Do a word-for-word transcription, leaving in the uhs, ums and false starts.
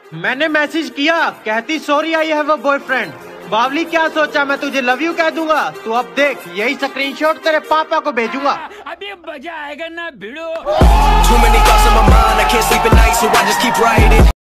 मैंने मैसेज किया, कहती sorry I have a boyfriend. बावली क्या सोचा मैं तुझे लव यू कह दूंगा? तू अब देख, यही स्क्रीनशॉट तेरे पापा को भेजूंगा। अभी मजा आएगा ना भिड़ो।